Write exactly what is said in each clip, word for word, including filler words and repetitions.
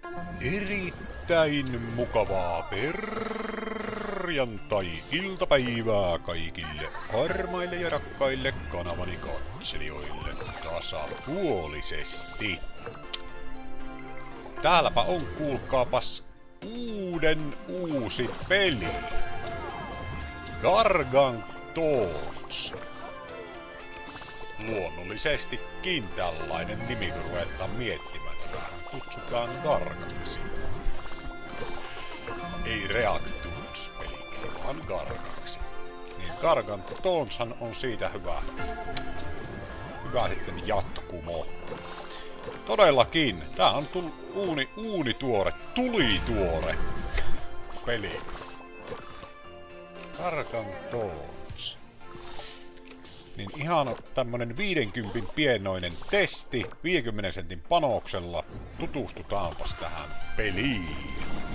Erittäin mukavaa perjantai-iltapäivää kaikille armaille ja rakkaille kanavani katselijoille tasapuolisesti. Täälläpä on, kuulkaapas, uuden uusi peli. Gargant Thoughts. Luonnollisestikin tällainen nimi, kun ruvetaan miettimään. Tätähän kutsutaan Gargaksi. Ei Reactools-peliksi, vaan Gargaksi. Niin Gargant Thoughtshan on siitä hyvä. Hyvä sitten jatkumo. Todellakin, tää on tul uuni, uunituore, tulituore peli. Gargant Thoughts. Niin ihan tämmönen viidenkympin pienoinen testi viidenkymmenen sentin panoksella. Tutustutaanpas tähän peliin.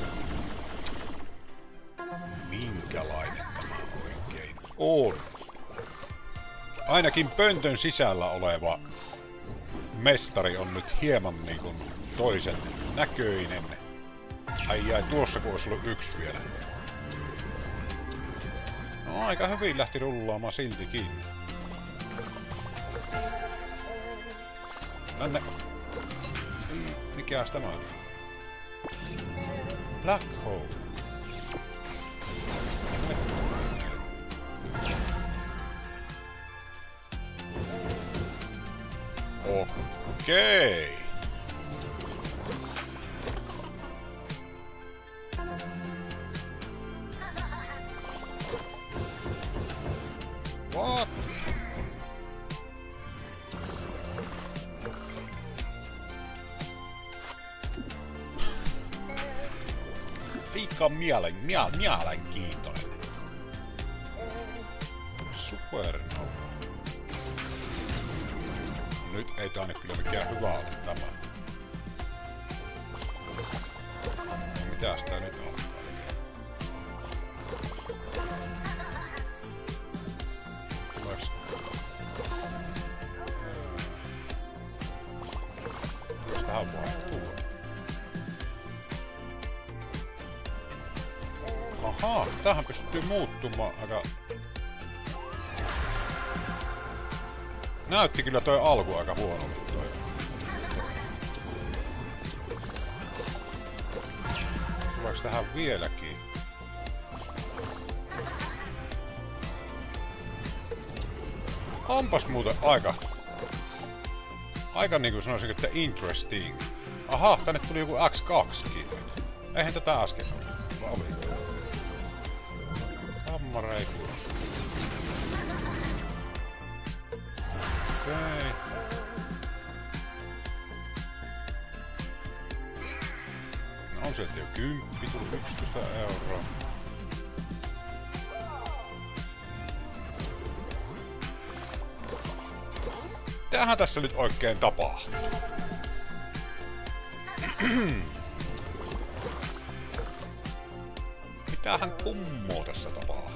Minkälainen tämä oikein on? Ainakin pöntön sisällä oleva mestari on nyt hieman niinku toisen näköinen. Ai jäi tuossa, kun olisi ollut yksi vielä. No aika hyvin lähti rullaamaan siltikin. Tänne. Mikäs tämä on? Black Hole. Okei. What? Liikaa mielen, mie, mielenkiintoinen. Supernova. Nyt ei tää nyt kyllä mikään hyvä ole tämä. No, mitäs tää nyt on? Tuleeks? Tuleeks tähän vaihtuu? Ahaa, tähän pystyy muuttumaan aika... Näytti kyllä toi alku aika huonolle toi. Tuleeks tähän vieläkin? Onpas muuten aika... Aika niinku sanoisin, että interesting. Aha, tänne tuli joku X kaksikin nyt. Eihän tätä äsken ole. Vai oli? Kammareikus. Okei. No on sieltä jo kymppi, tuli yksitoista euroa. Mitähän tässä nyt oikein tapahtuu? Mitähän kummoa tässä tapahtuu?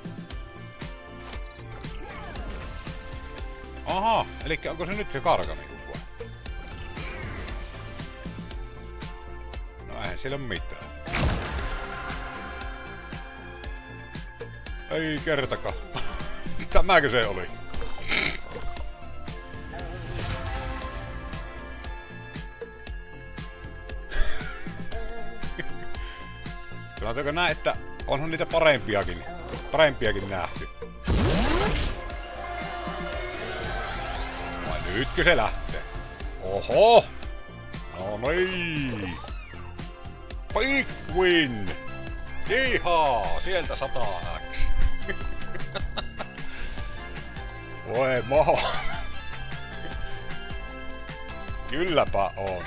Aha, eli onko se nyt se karkani vai? No eihän siellä ole mitään. Ei kertakaan. Tämäkö se oli? Sanotaanko näin, että onhan niitä parempiakin, parempiakin nähty. Vai nytkö se lähtee? Oho! No niin! Big win! Ihaa! Sieltä sata X. Voi maho! Kylläpä on.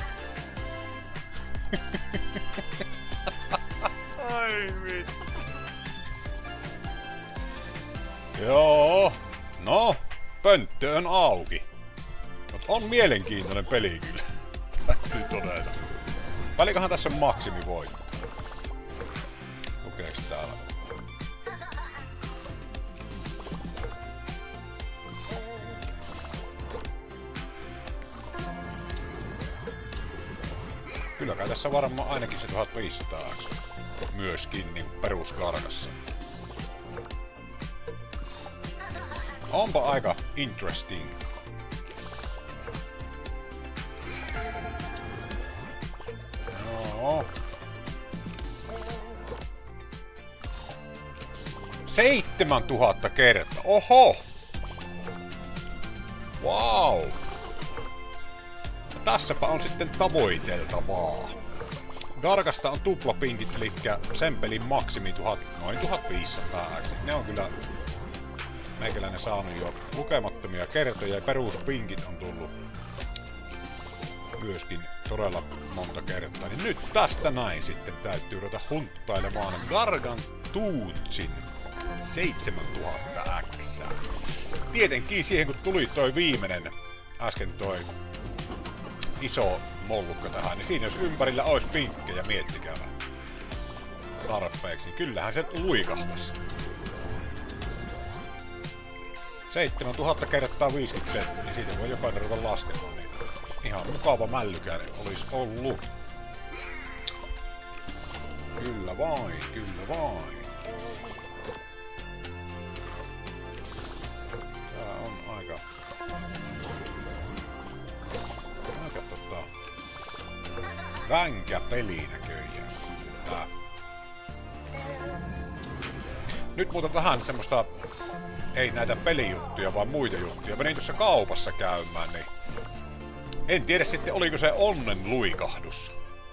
Ai vittu. Joo. No, pönttö on auki. Mut on mielenkiintoinen peli kyllä. Täytyy todeta. Paljonkohan tässä on maksimivoitto? Lukeeks täällä? kyllä kai tässä varmaan ainakin se tuhatviisisataa myöskin niin peruskarkassa. Onpa aika interesting. No. Seitsemäntuhatta kertaa. Oho! Wow! No tässäpä on sitten tavoiteltavaa. Gargasta on tuplapinkit, eli sen pelin maksimi tuhat, noin tuhatviisisataa. Ne on kyllä meikäläinen saanut jo lukemattomia kertoja ja peruspinkit on tullut myöskin todella monta kertaa. Niin nyt tästä näin sitten täytyy ruveta hunttailemaan Gargantuutin seitsemäntuhatta X. Tietenkin siihen kun tuli toi viimeinen äsken toi iso mollukka tähän, niin siinä jos ympärillä olisi pinkkejä, miettikää tarpeeksi, niin kyllähän se luikahtas. seitsemäntuhatta kertaa viisikymmentä senttiä, niin siitä voi jokainen ruveta laskemaan niitä. Ihan mukava mällykäinen olisi ollut. Kyllä vain, kyllä vain. Tää on aika... Aika tota... vänkä peli näköjään. Tää. Nyt muuten vähän semmoista... Ei näitä pelijuttuja, vaan muita juttuja. Menin tuossa kaupassa käymään, niin... En tiedä sitten, oliko se onnen luikahdus.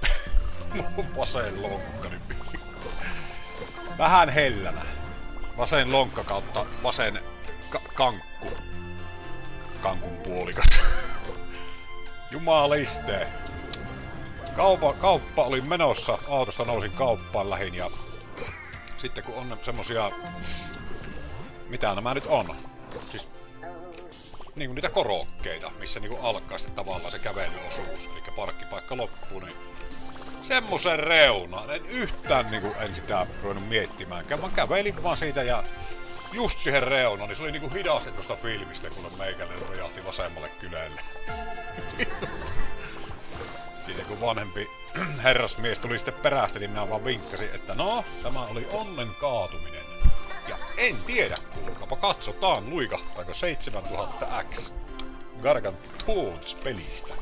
Vasen lonkka nyt. Vähän hellänä. Vasen lonkka kautta vasen ka kankku. Kankun puolikat. Jumaliste. Kaupa, kauppa oli menossa. Autosta nousin kauppaan lähin ja... Sitten kun on semmosia... Mitä nämä nyt on? Siis... Niinku niitä korokkeita, missä niinku alkaa sitten tavallaan se kävelyosuus. Eli parkkipaikka loppuu, niin... Semmosen reunaan. En yhtään niinku en sitä ruvennut miettimäänkään. Mä kävelin vaan siitä ja... Just siihen reunaan, niin se oli niinku hidastetusta filmistä, kun meikälle rojahti vasemmalle kylälle. Siitä kun vanhempi herrasmies tuli sitten perästä, niin minä vaan vinkkasin, että no, tämä oli onnen kaatuminen. Ja en tiedä, kuulkaapa katsotaan, luikahtaako seitsemäntuhatta X Gargantuuts pelistä.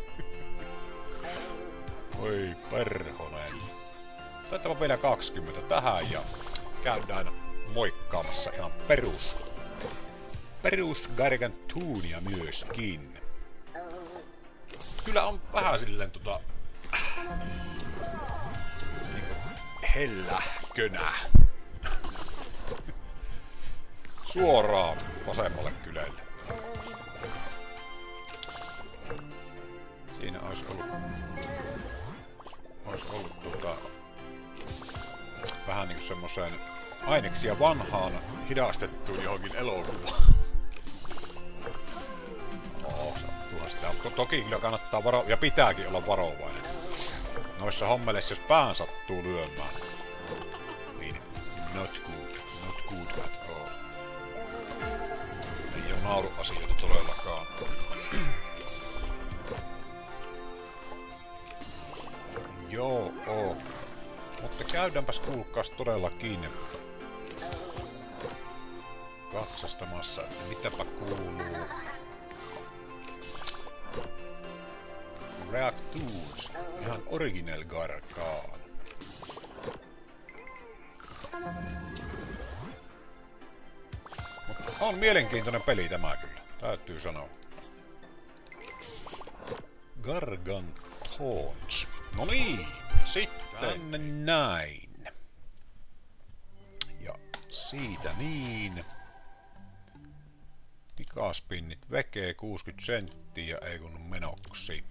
Oi perhonen. Taitaa vielä kaksikymmentä tähän ja käydään moikkaamassa ihan perus. Perus Gargantuunia myöskin. Kyllä on vähän silleen tota... Niinku helläkönä. Suoraan vasemmalle kylälle. Siinä olisi ollut... Olisi ollut tuota... Vähän niinku semmoseen aineksia vanhaan hidastettuun johonkin elokuvaan. Oo, sattuuhan sitä. Toki kyllä kannattaa varo... Ja pitääkin olla varovainen. Noissa hommeleissa, jos pään sattuu lyömään. Niin, not good. Not good at all. Ei oo nauruasioita todellakaan. Joo, oo. Mutta käydäänpäs kuulkaas todellakin katsastamassa, että mitäpä kuuluu. Reactoons, ihan original Gargaan. Mutta on mielenkiintoinen peli tämä kyllä, täytyy sanoa. Gargantuuts. No niin, sitten näin. Ja siitä niin. Pikaspinnit vekee kuusikymmentä senttiä, ei kun menoksi.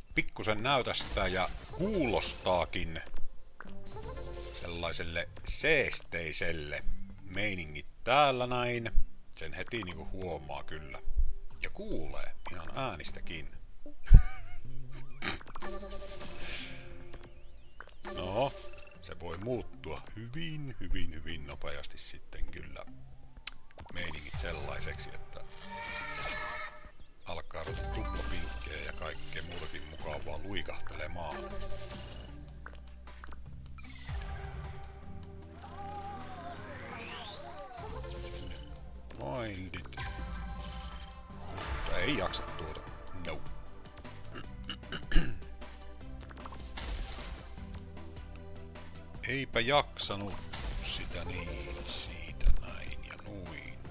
pikkusen näytä sitä ja kuulostaakin sellaiselle seesteiselle meiningit täällä näin. Sen heti niinku huomaa kyllä. Ja kuulee ihan äänistäkin. No, se voi muuttua hyvin, hyvin, hyvin nopeasti sitten kyllä meiningit sellaiseksi, että alkaa ruveta tuplapinkkejä ja kaikkea muutakin mukavaa luikahtelemaan. Wildit. Mutta ei jaksa tuota. No. Eipä jaksanut sitä niin, siitä näin ja noin.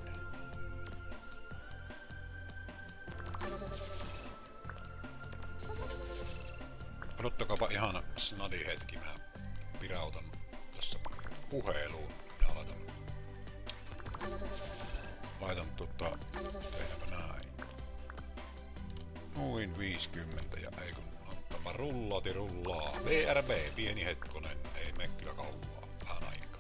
Odottakaapa ihan snadi hetki, minä pirautan tässä puheluun. Minä laitan, laitan tota, tehdäänpä näin. Noin viisikymmentä ja ei kun antama rullaati rullaa. V R B, pieni hetkonen, ei mene kyllä kauaa, vähän aikaa.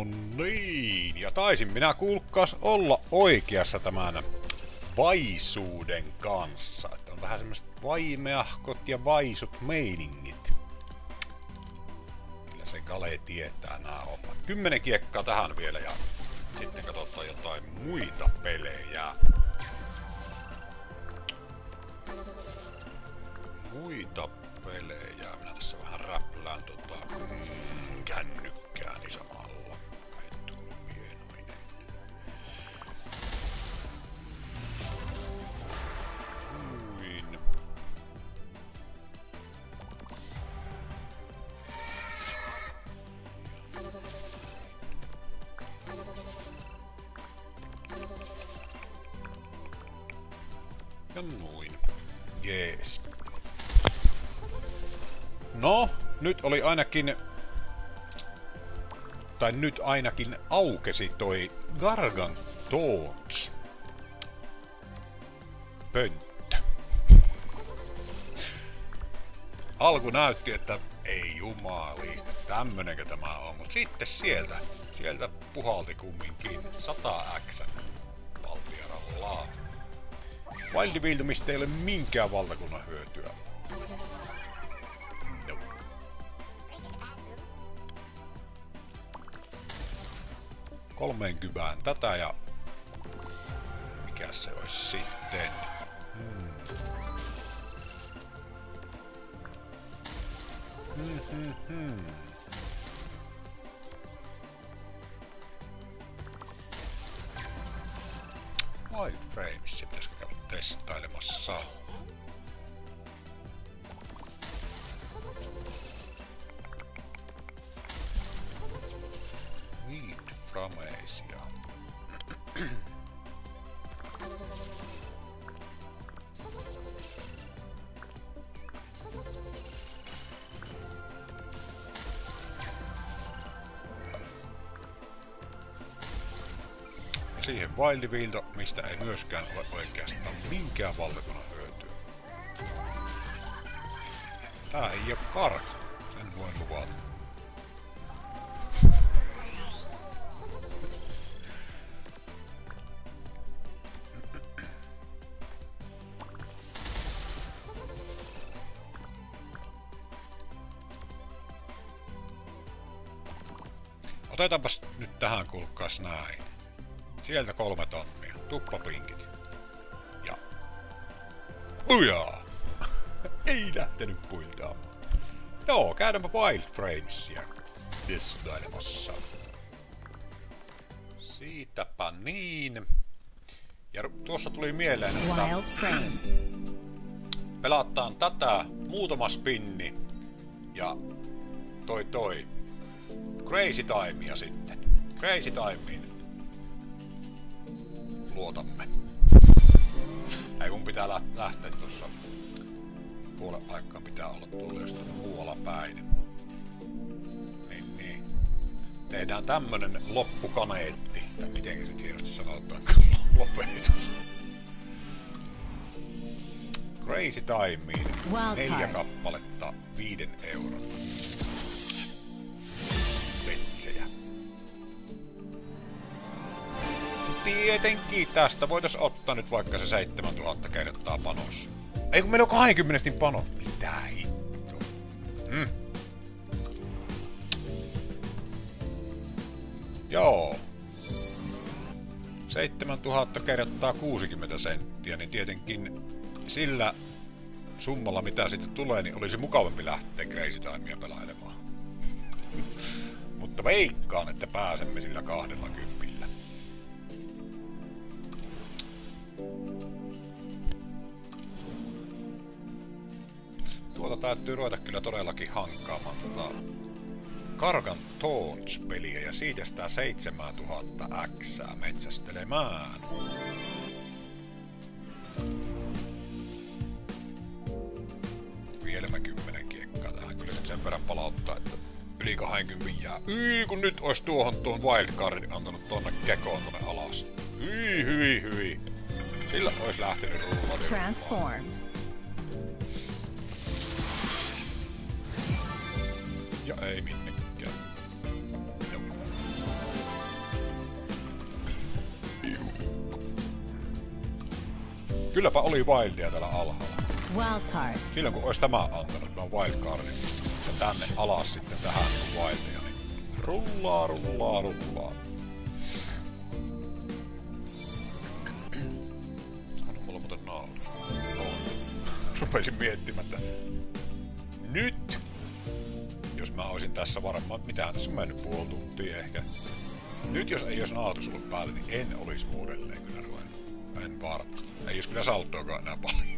No niin, ja taisin minä kuulkaas olla oikeassa tämän vaisuuden kanssa. Että on vähän semmoset vaimeahkot ja vaisut meiningit. Kyllä se Gale tietää nää hommat. Kymmenen kiekkaa tähän vielä ja sitten katsotaan jotain muita pelejä. Muita pelejä. Minä tässä vähän räplään tota mm, kännykkääni samalla. Kuin. Ja noin. Jees. No, nyt oli ainakin... Tai nyt ainakin aukesi toi Gargantoons pönttö. Alku näytti, että ei jumalista, tämmönenkö tämä on, mut sitten sieltä, sieltä puhalti kumminkin sata X valtiarallaa. Wildwildmistä ei ole minkään valtakunnan hyötyä. Joo. kolmeenkymmeneen tätä ja... Mikäs se ois sitten? Hmm. Hmm, hmm, hmm. Wild Frames, pitäisikö käydä testailemassa? Wild Framesia. Siihen Wildvildo, mistä ei myöskään ole oikeastaan minkään valtakunnan hyötyä. Tää ei oo karka, sen voin luvata. Otetaanpas nyt tähän kuulkaas näin. Sieltä kolme tonnia. Tuppapinkit. Ja... Ujaa! Ei lähtenyt puiltaamaan. Joo, käydäänpä Wild Framesia testailemassa. Siitäpä niin. Ja tuossa tuli mieleen, että... Wild Frames. Pelataan tätä muutama spinni. Ja... Toi toi. Crazy Timea sitten. Crazy Timeen. Luotamme. Ei kun pitää lähteä tuossa puolen aikaan pitää olla tuolla jostain muualla päin. Niin niin. Tehdään tämmönen loppukaneetti. Tai mitenkin se tiedosti sanotaan. Lopetus. Crazy Timeen. Neljä kappaletta viiden euron. Vetsejä. Tietenkin tästä voitais ottaa nyt vaikka se seitsemäntuhatta kertaa panos. Ei kun meillä on kaksikymmentä niin panos. Mitä hittoa? Mm. Joo. seitsemäntuhatta kertaa kuusikymmentä senttiä, niin tietenkin sillä summalla mitä sitten tulee, niin olisi mukavampi lähteä Crazy Timea pelailemaan. Mutta veikkaan, että pääsemme sillä kahdella kympillä. Tuota täytyy ruveta kyllä todellakin hankkaamaan tota Gargantoons-peliä ja siitä sitä seitsemäntuhatta X:ää metsästelemään. Vielä kymmenen kiekkaa tähän kyllä sen verran palauttaa, että yli kaksikymmentä jää. Yi, kun nyt ois tuohon tuon wildcardin antanut tonne kekoon tonne alas. Hyi, hyi, hyi. Sillä ois lähtenyt ruuvat. Transform. Ja ei minnekään. Joo. Kylläpä oli wildia täällä alhaalla. Wildcard. Silloin kun olisi tämä antanut noin wildcardin ja tänne alas sitten tähän wildia, niin rullaa, rullaa, rullaa. On mulla muuten naula. On. Rupesin miettimään, että nyt! Jos mä olisin tässä varmaan, mitähän tässä on mennyt puoli tuntia ehkä. Nyt jos ei olisi naatus ollut päällä, niin en olisi uudelleen kyllä ruvennut. En varmasti. Ei olisi kyllä salttoakaan enää paljon.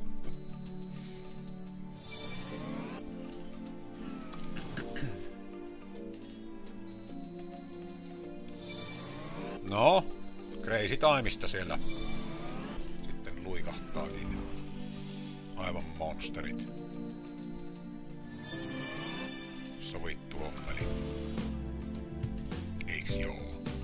No, Crazy Timeista siellä sitten luikahtaakin. Aivan monsterit. Sovittu hommeli. Eiks joo?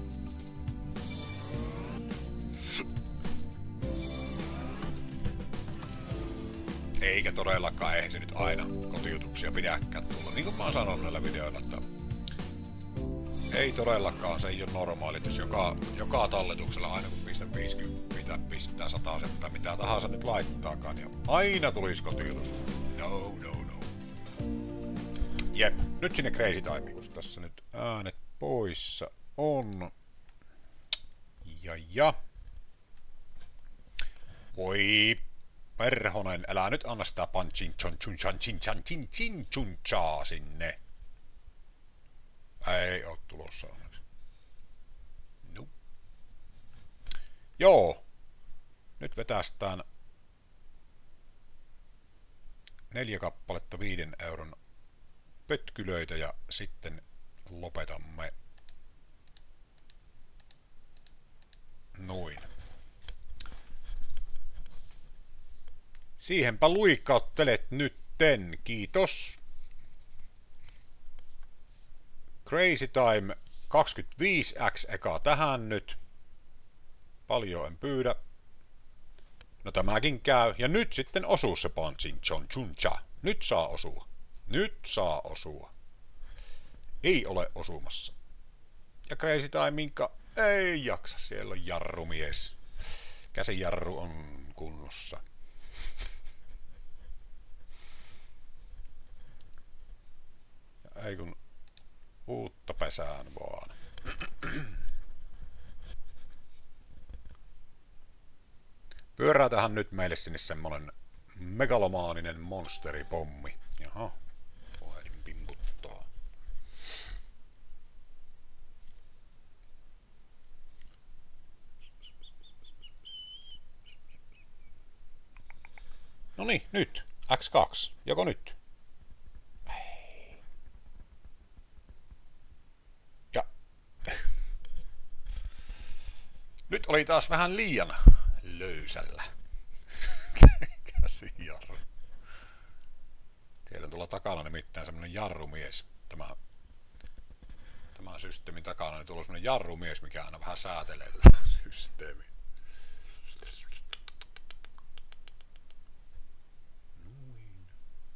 Eikä todellakaan, eihän se nyt aina kotiutuksia pidäkään tulla. Niin kuin mä oon sanonut näillä videoilla, että ei todellakaan, se ei ole normaali, että jos joka, joka talletuksella aina kun pistää viisikymmentä, pistää sata tai mitä tahansa nyt laittaakaan, niin aina tulisi kotiutus. No, no, no. Jep, nyt sinne Crazy Time, kun tässä nyt äänet poissa on. Ja ja. Voi perhonen, älä nyt anna sitä panchin chon chun chan chin chan chin chin chun chaa sinne. Ei oo tulossa onneksi. No. Joo. Nyt vetästään neljä kappaletta viiden euron pötkylöitä ja sitten lopetamme noin. Siihenpä luikkauttelet nytten. Kiitos. Crazy Time kaksikymmentäviisi X eka tähän nyt. Paljon en pyydä. No tämäkin käy. Ja nyt sitten osuu se Panchin Chon Chun Cha. Nyt saa osua. Nyt saa osua. Ei ole osumassa. Ja Crazy Time minkä ei jaksa. Siellä on jarrumies. Käsijarru on kunnossa. Ja ei kun uutta pesään vaan. Pyörätähän nyt meille sinne semmonen megalomaaninen monsteripommi. Jaha, puhelin pimputtaa. Noniin, nyt. X kaksi. Joko nyt? Ja. Nyt oli taas vähän liian löysällä. Käsijarru. Siellä on tuolla takana nimittäin semmonen jarrumies. Tämä, tämän systeemin takana on tullut semmonen jarrumies, mikä aina vähän säätelee tätä systeemiä. Noin.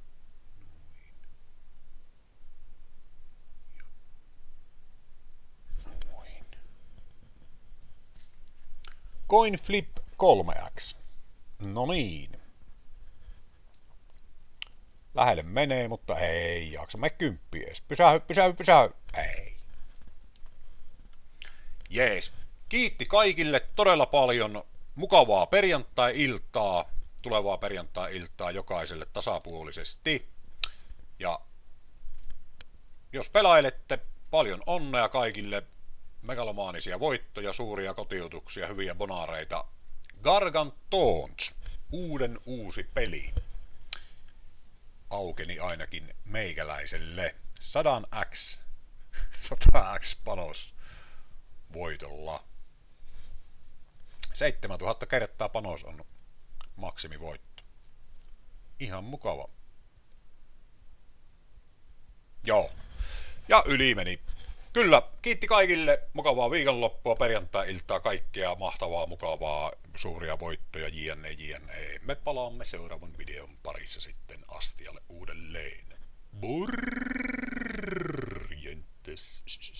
Noin. Noin. Coin Flip kolme X. No niin. Lähelle menee, mutta ei jaksa. Me kymppi ees. Pysähy, pysähy, pysähy. Ei. Jees. Kiitti kaikille todella paljon. Mukavaa perjantai-iltaa. Tulevaa perjantai-iltaa jokaiselle tasapuolisesti. Ja jos pelailette, paljon onnea kaikille. Megalomaanisia voittoja, suuria kotiutuksia, hyviä bonareita. Gargantuans. Uuden uusi peli. Aukeni ainakin meikäläiselle. sata X. sata X panos voitolla. seitsemäntuhatta kertaa panos on maksimivoitto. Ihan mukava. Joo. Ja yli meni. Kyllä, kiitti kaikille. Mukavaa viikonloppua, perjantai-iltaa, kaikkea mahtavaa, mukavaa, suuria voittoja, jne, jne. Me palaamme seuraavan videon parissa sitten astialle uudelleen. Morjentes.